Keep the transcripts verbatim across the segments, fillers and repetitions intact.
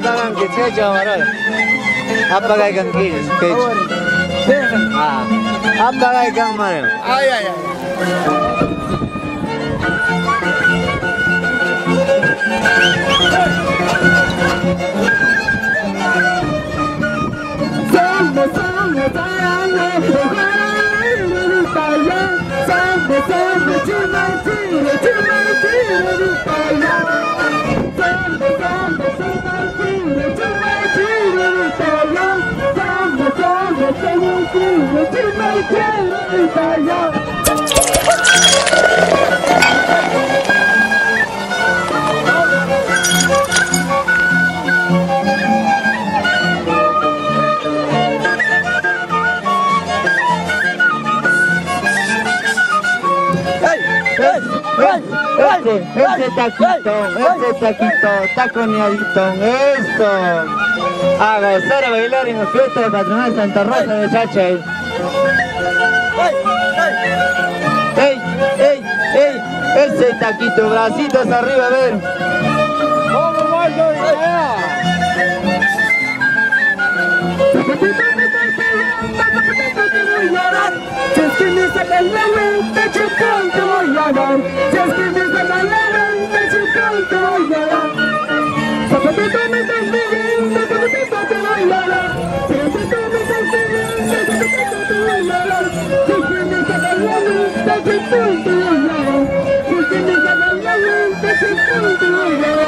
dagan que pecho amaral. Apaga ikan kis pecho. Ah, apaga ikan mana? Ay, ay, ay. Samba, samba, tarana, Rupaya. Samba, samba, chumatira, chumatira, Rupaya. Samba, samba, chumatira, chumatira, Rupaya. Samba, samba, chumatira, chumatira, Rupaya. Ese, ese taquito, ese taquito, taconeadito, eso. A gozar a bailar en la fiesta de patronal Santa Rosa de Chachay. ¡Ey, ey, ey! Ese taquito, bracitos arriba, a ver. ¿Cómo bailo de allá? Just give me some element that you come to your Just give me some element that you come to your So for the moment I'm living, so for the people to your So for the moment I'm living, so for the people to your Just give me some element that you come to your Just give me some element that you come to your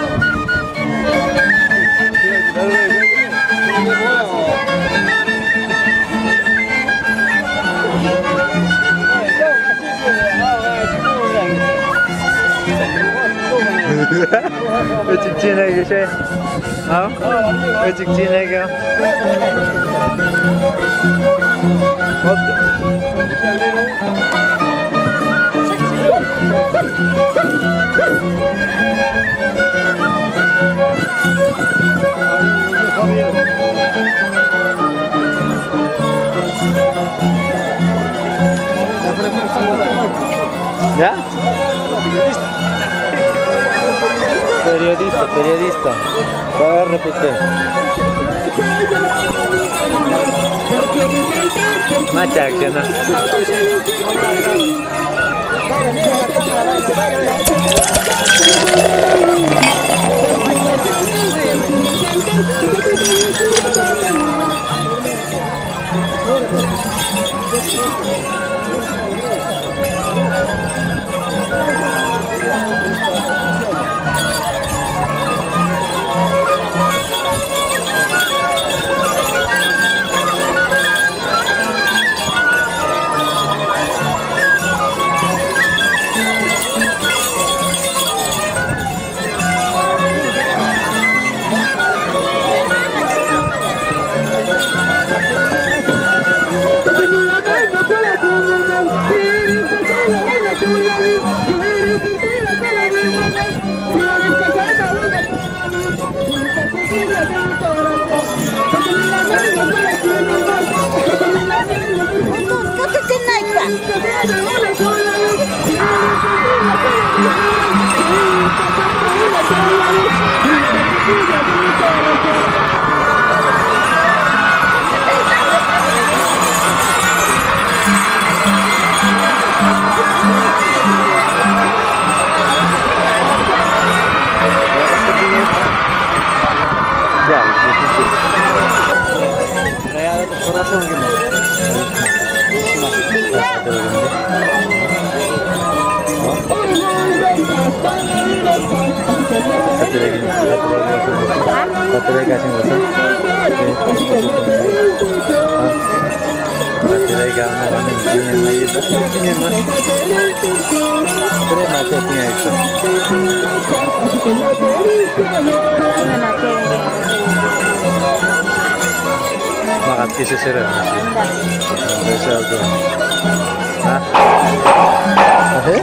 왜 직진해 계셔? 어? 왜 직진해 겨? ¿Ya? Periodista, periodista. Va a repetir. Machaca, ¿no? Makan kisi serem. Bisa tu. Hah? Apa?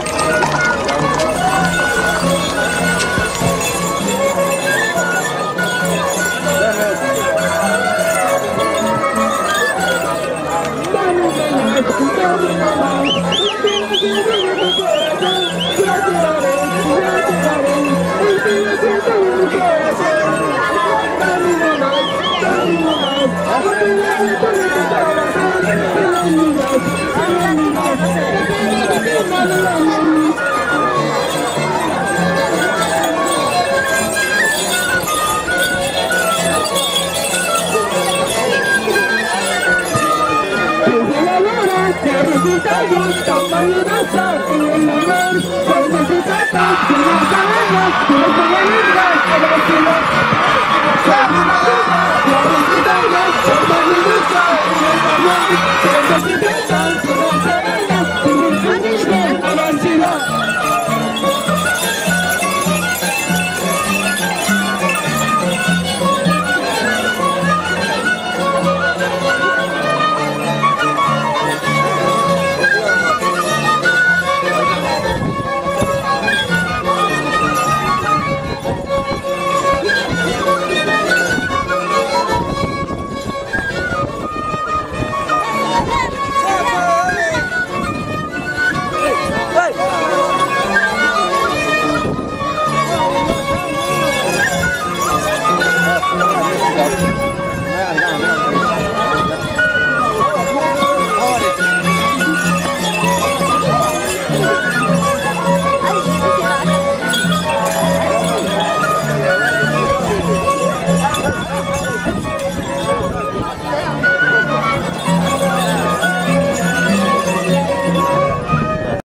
te gusta malgrazar el amor, con ese trato que no sabemos, que no sabemos, que no sabemos.